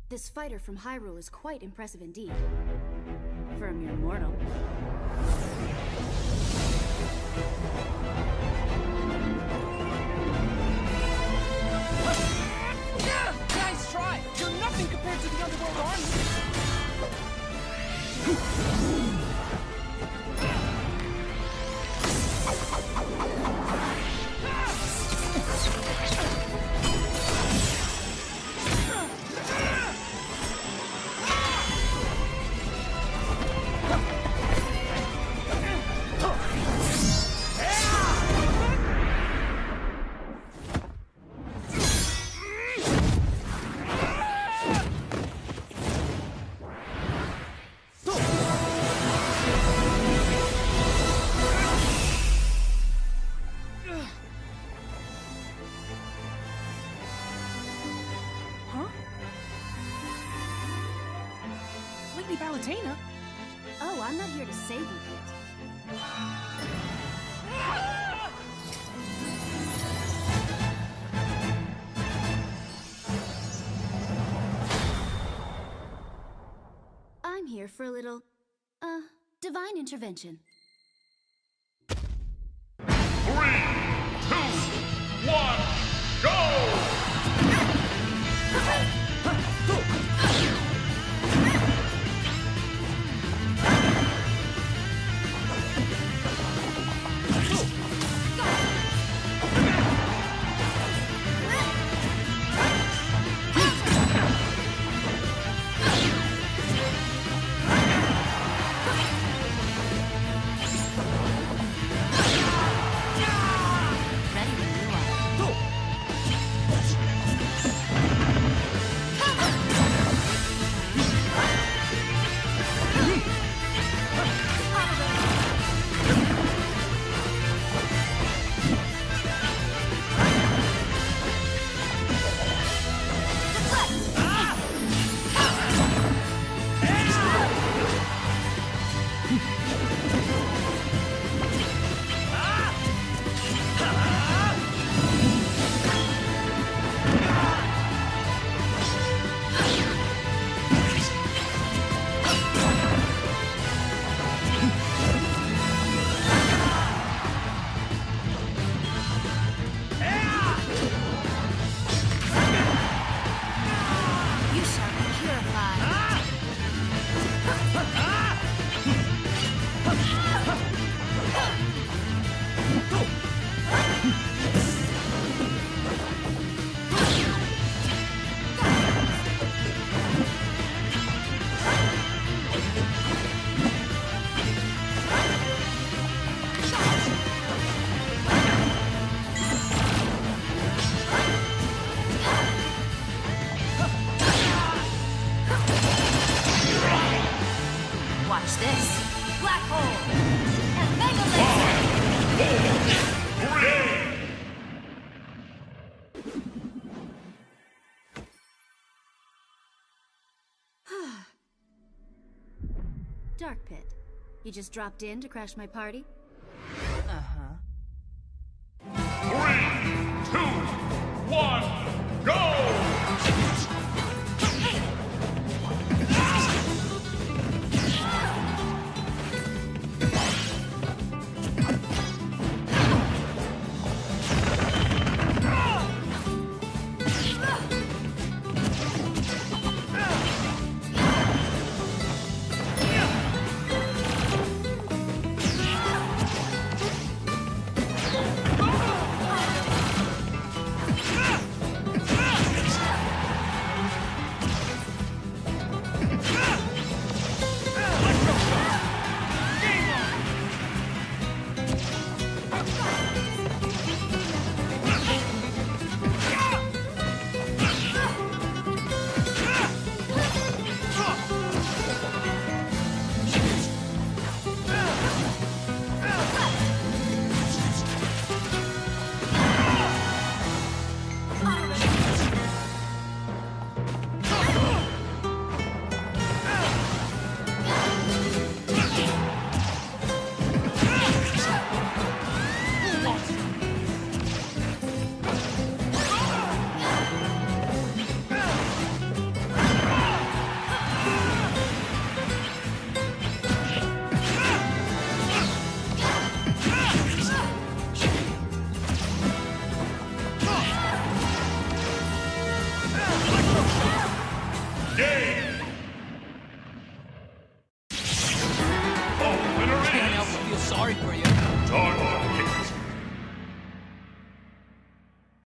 This fighter from Hyrule is quite impressive indeed. For a mere mortal. Nice try! You're nothing compared to the Underworld Army! Lady Palutena? Oh, I'm not here to save you, Pit. I'm here for a little, divine intervention. 3, 2, 1, go! Dark Pit. You just dropped in to crash my party? Uh-huh. 3, 2, 1, go! sorry for you. Time